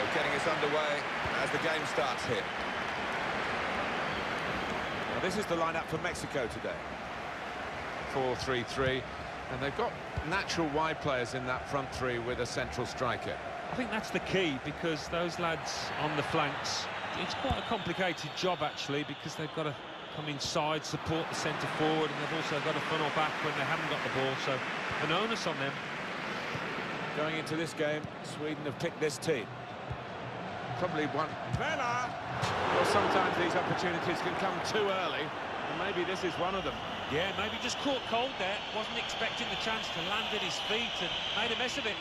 getting us underway as the game starts here. Well, this is the lineup for Mexico today. 4-3-3, and they've got natural wide players in that front three with a central striker. I think that's the key, because those lads on the flanks, it's quite a complicated job actually, because they've got to come inside, support the centre forward, and they've also got to funnel back when they haven't got the ball, so an onus on them. Going into this game, Sweden have picked this team. Probably one. Vela! Well, sometimes these opportunities can come too early, and maybe this is one of them. Yeah, maybe just caught cold there, wasn't expecting the chance to land at his feet and made a mess of it.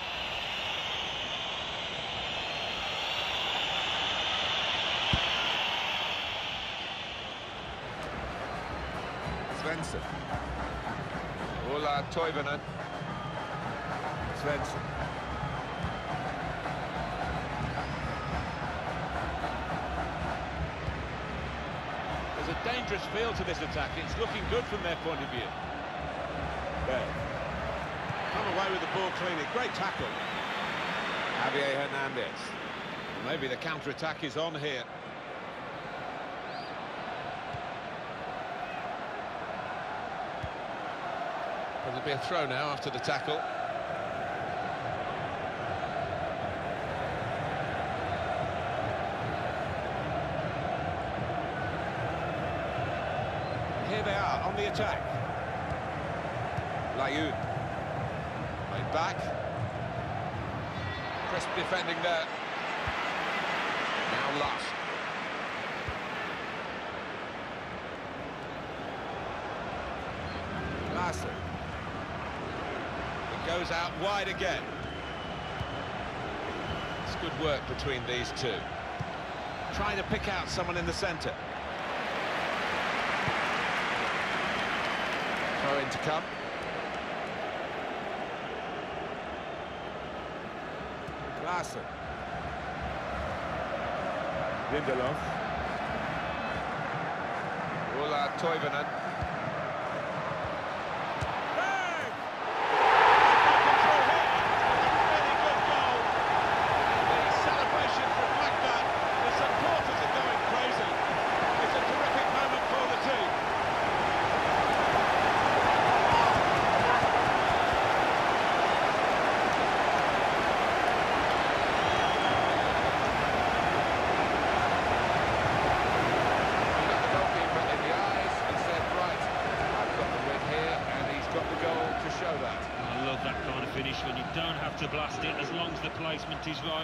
Svensson. Ola Toivonen. Svensson. There's a dangerous feel to this attack. It's looking good from their point of view. There. Come away with the ball cleanly. Great tackle. Javier Hernandez. Maybe the counter-attack is on here. It'll be a throw now after the tackle. Here they are on the attack. Layun. Right back. Crisp defending there. Now Lush. Larson. It goes out wide again. It's good work between these two. Trying to pick out someone in the centre. Throw in to come. Larson. Lindelof. Ola Toivonen. When you don't have to blast it, as long as the placement is right.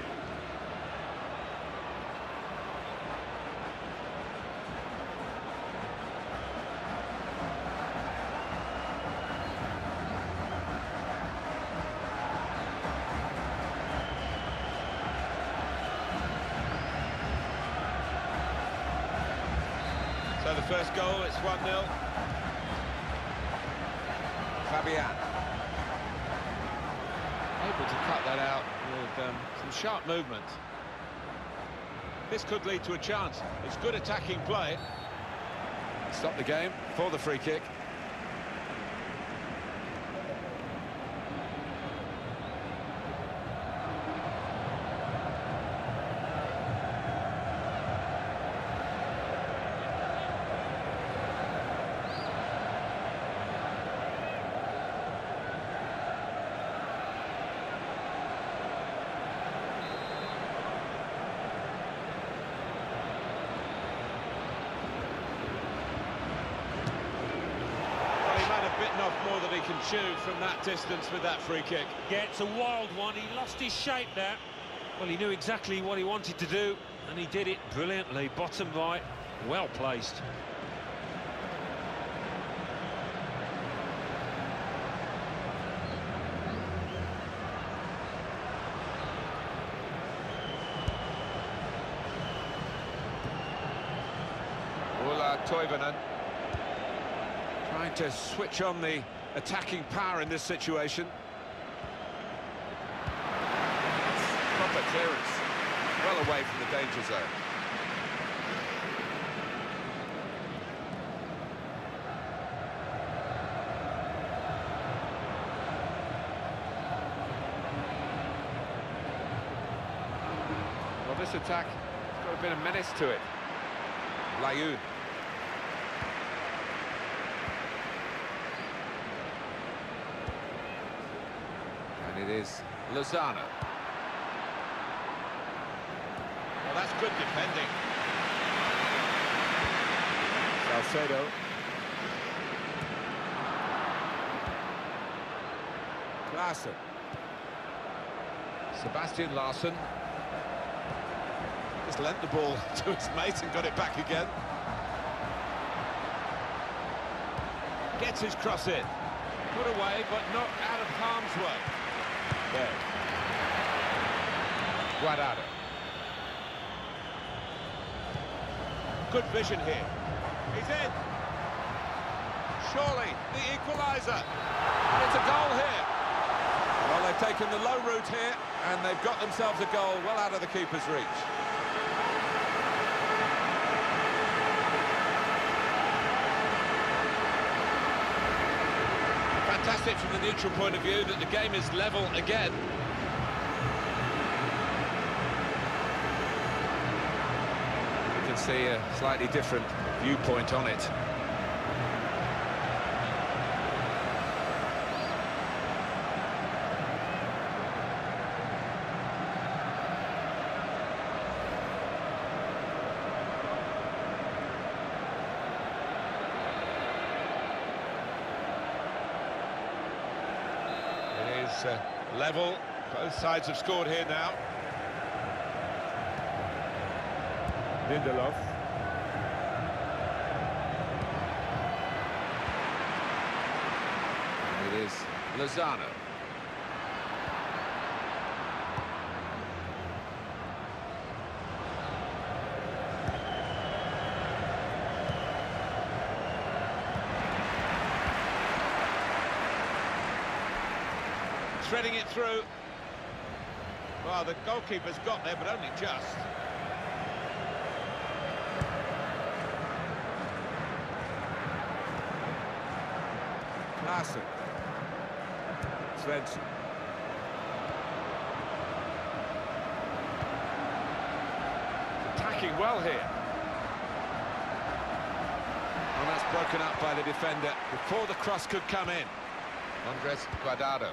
So the first goal, it's 1-0. Fabian. Able to cut that out with some sharp movement. This could lead to a chance. It's good attacking play. Stop the game for the free kick. Off more than he can chew from that distance with that free kick. Yeah, it's a wild one. He lost his shape there. Well, he knew exactly what he wanted to do, and he did it brilliantly. Bottom right, well placed. Ola Toivonen. Trying to switch on the attacking power in this situation. Proper clearance. Well away from the danger zone. this attack has got a bit of menace to it. Layun. And it is Lozano. Well, that's good defending. Salcedo. Larsson. Sebastian Larsson. Just lent the ball to his mate and got it back again. Gets his cross in. Put away, but not out of harm's way. There. Guardado. Good vision here. He's in. Surely the equaliser. And it's a goal here. Well, they've taken the low route here, and they've got themselves a goal well out of the keeper's reach. Fantastic from the neutral point of view that the game is level again. You can see a slightly different viewpoint on it. Level, both sides have scored here now. Lindelof. And it is Lozano. Threading it through. Well, the goalkeeper's got there, but only just. Larsson. Svensson. Attacking well here. And that's broken up by the defender before the cross could come in. Andres Guardado.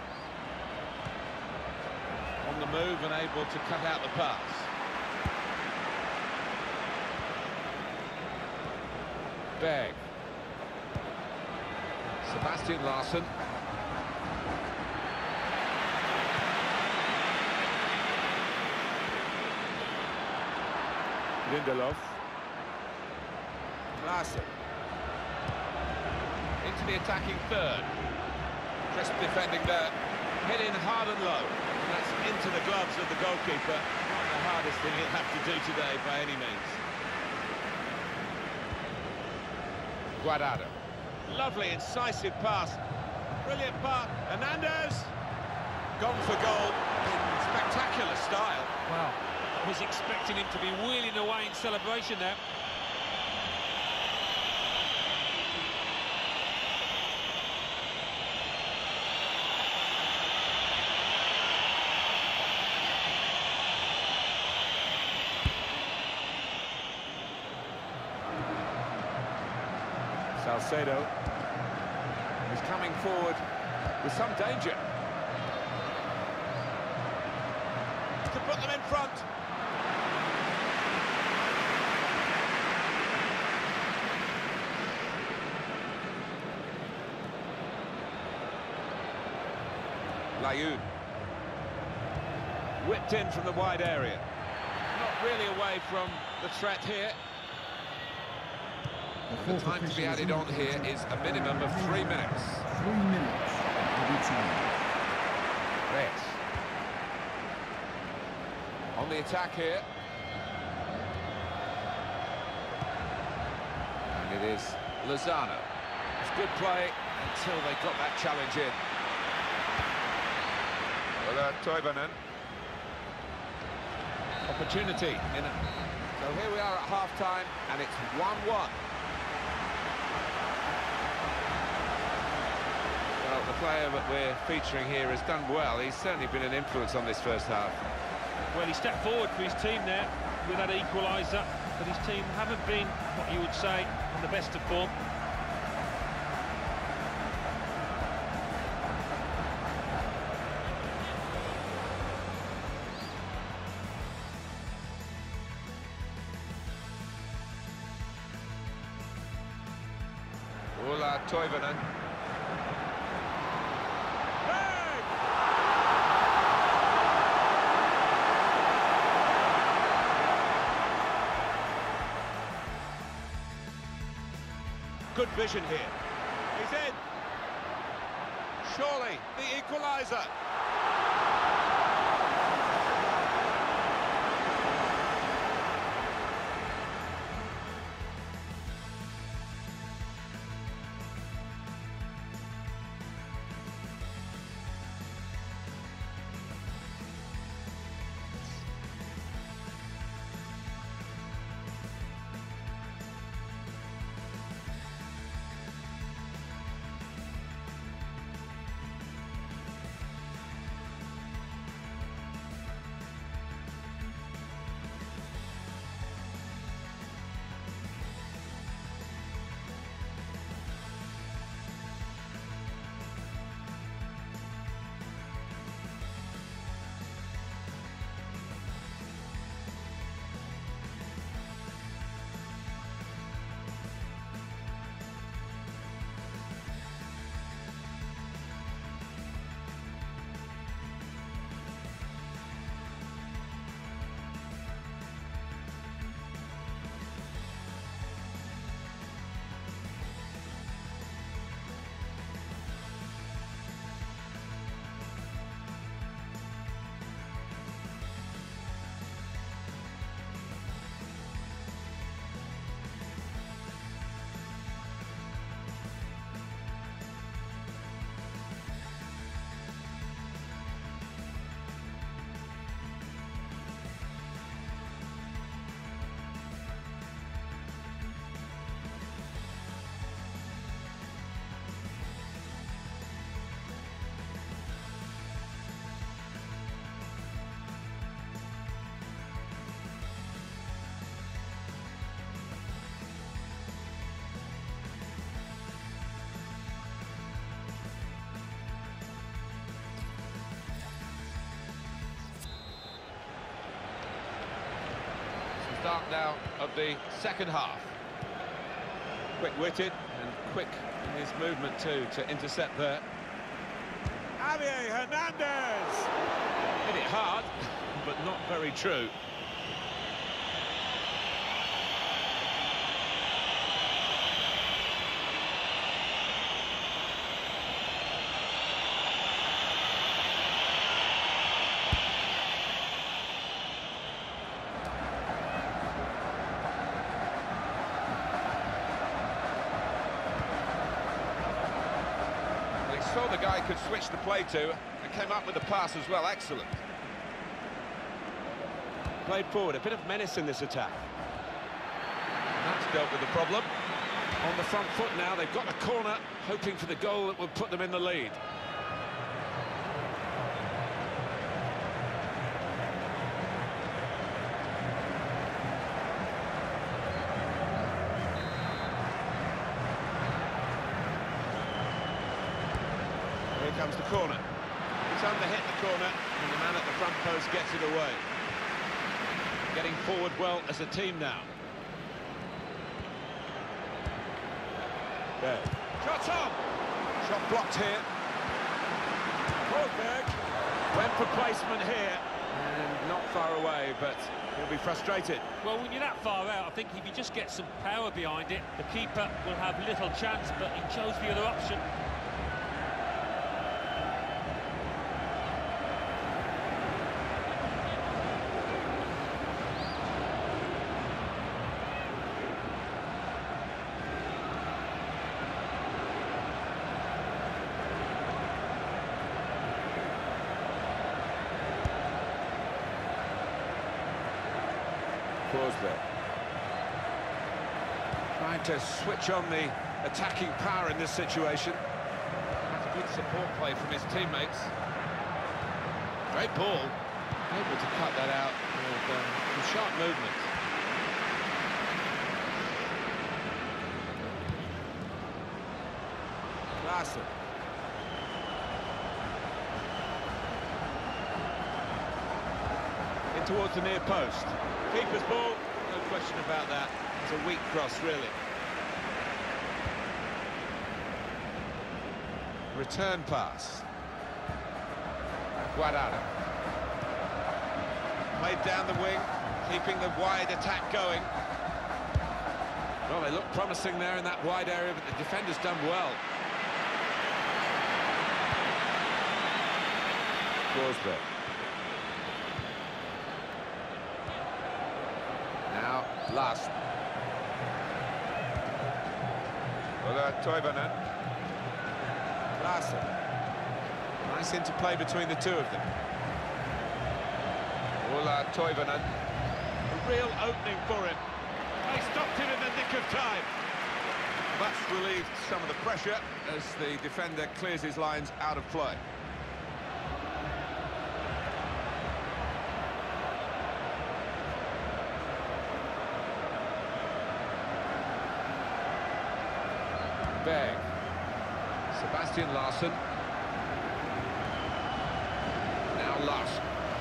On the move and able to cut out the pass. Berg. Sebastian Larsson. Lindelof. Larsson. Into the attacking third. Crisp defending there. Hit in hard and low. And that's into the gloves of the goalkeeper. Not the hardest thing he'll have to do today by any means. Guardado. Lovely, incisive pass. Brilliant pass. Hernandez. Gone for goal in spectacular style. Wow, I was expecting him to be wheeling away in celebration there. Salcedo is coming forward with some danger. To put them in front. Layun. Whipped in from the wide area. Not really away from the threat here. The time to be added on here is a minimum of 3 minutes. 3 minutes every time. Reyes. On the attack here. And it is Lozano. It's good play until they got that challenge in. Well, Toivonen. Opportunity. So here we are at half-time, and it's 1-1. Well, the player that we're featuring here has done well. He's certainly been an influence on this first half. Well, he stepped forward for his team there with that equaliser, but his team haven't been, what you would say, on the best of form. Ola Toivonen. Good vision here. He's in. Surely the equaliser. Start now of the second half. Quick-witted and quick in his movement too to intercept there. Javier Hernandez! Hit it hard, but not very true. Saw the guy could switch the play to and came up with the pass as well. Excellent. Played forward, a bit of menace in this attack. And that's dealt with the problem. On the front foot now, they've got a corner, hoping for the goal that will put them in the lead. Here comes the corner. It's under-hit the corner, and the man at the front post gets it away. Getting forward well as a team now. There. Shot on! Shot blocked here. Forsberg went for placement here, and not far away, but he'll be frustrated. Well, when you're that far out, I think if you just get some power behind it, the keeper will have little chance, but he chose the other option. Forsberg trying to switch on the attacking power in this situation. That's a good support play from his teammates. Great ball. Able to cut that out with some sharp movement. Larson. In towards the near post. Keeper's ball, no question about that. It's a weak cross, really. Return pass. Guardado. Played down the wing, keeping the wide attack going. Well, they look promising there in that wide area, but the defender's done well. Forsberg. Now, Last. Ola Toivonen. Larson. Nice interplay between the two of them. Ola Toivonen. A real opening for him. They stopped him in the nick of time. That's relieved some of the pressure as the defender clears his lines out of play. Berg. Sebastian Larsson. Now Larsson.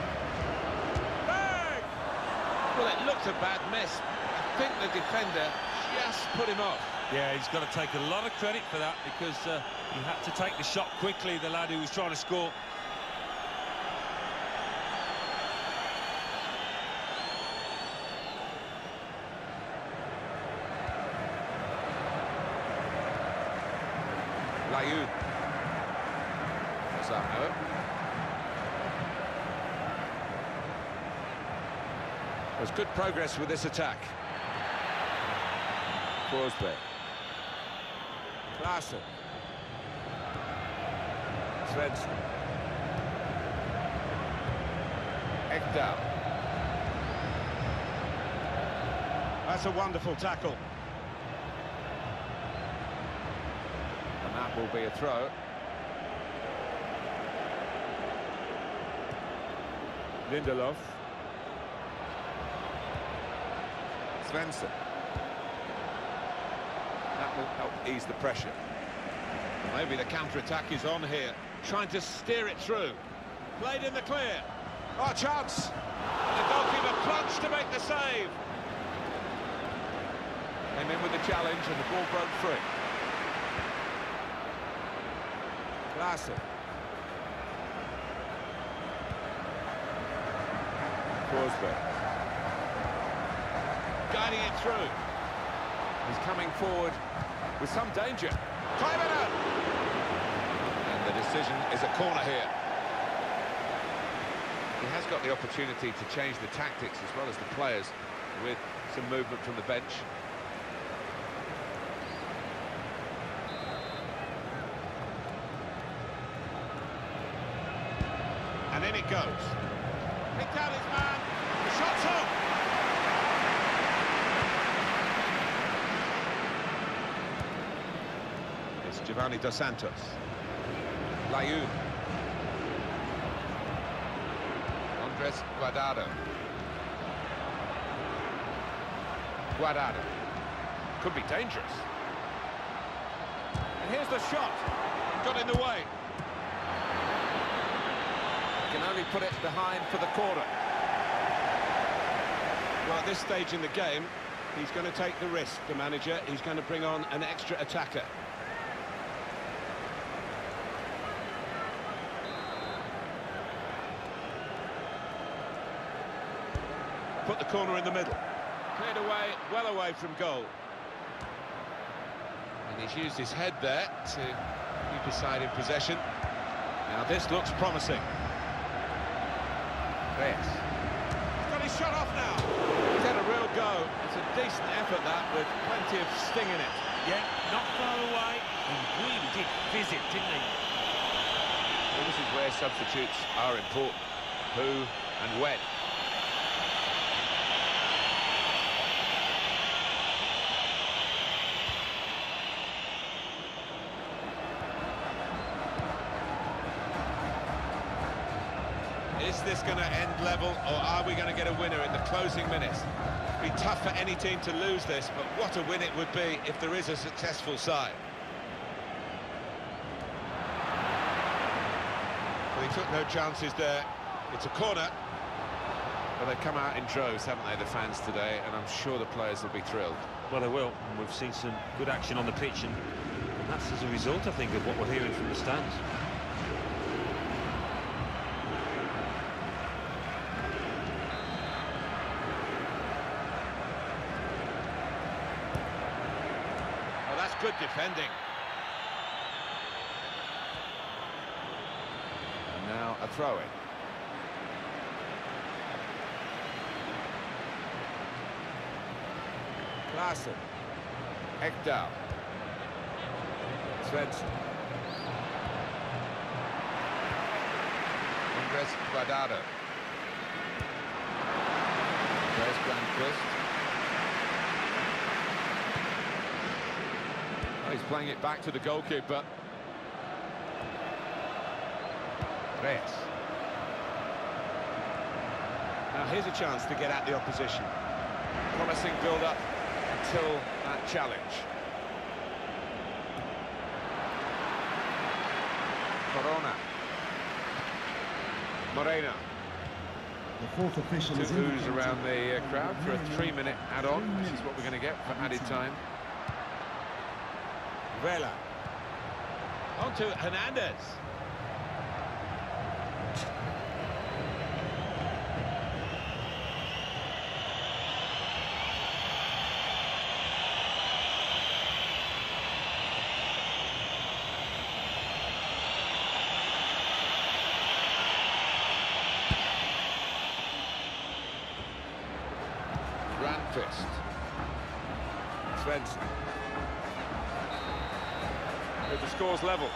Berg! Well, it looked a bad miss. I think the defender just put him off. Yeah, he's got to take a lot of credit for that because he had to take the shot quickly, the lad who was trying to score. Layou. Lozano. There's good progress with this attack. Forsberg. Larson. Svensson. Ekdal. That's a wonderful tackle. And that will be a throw. Lindelof. Svensson. That will help ease the pressure. Maybe the counter-attack is on here, trying to steer it through. Played in the clear. Oh, chance! And the goalkeeper plunged to make the save. Came in with the challenge and the ball broke free. Larson. Forsberg. Guiding it through. He's coming forward with some danger. Toivonen! And the decision is a corner here. He has got the opportunity to change the tactics as well as the players with some movement from the bench. And in it goes. Picked out his man. The shot's off. It's Giovanni Dos Santos. Layou. Andres Guardado. Guardado. Could be dangerous. And here's the shot. Got in the way. Can only put it behind for the corner. Well, at this stage in the game, he's going to take the risk, the manager. He's going to bring on an extra attacker. Put the corner in the middle. Cleared away, well away from goal. And he's used his head there to keep his side in possession. Now this looks promising. Reyes. He's got his shot off now. He's had a real go. It's a decent effort, that, with plenty of sting in it. Yeah, not far away. He really did fizz it, didn't he? Well, this is where substitutes are important. Who and when. Is this going to end level, or are we going to get a winner in the closing minutes? It'd be tough for any team to lose this, but what a win it would be if there is a successful side. Well, he took no chances there. It's a corner. Well, they've come out in droves, haven't they, the fans today, and I'm sure the players will be thrilled. Well, they will, and we've seen some good action on the pitch, and that's as a result, I think, of what we're hearing from the stands. Oh, that's good defending. And now a throw-in. Klaassen, Ekdal, Svensson, Andres Guardado, there's Grandquist. Oh, he's playing it back to the goalkeeper. Reyes. Now here's a chance to get at the opposition. Promising build-up until that challenge. Corona. Moreno. The fourth official Two is boos around the crowd for a 3-minute add-on. This is what we're going to get for added time. Vela. On to Hernandez. Grandquist. Svensson. With the scores level.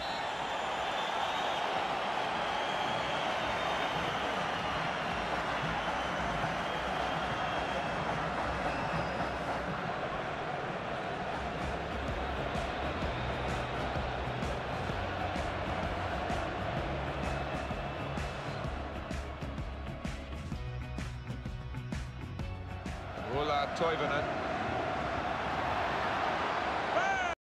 Ola Toivonen.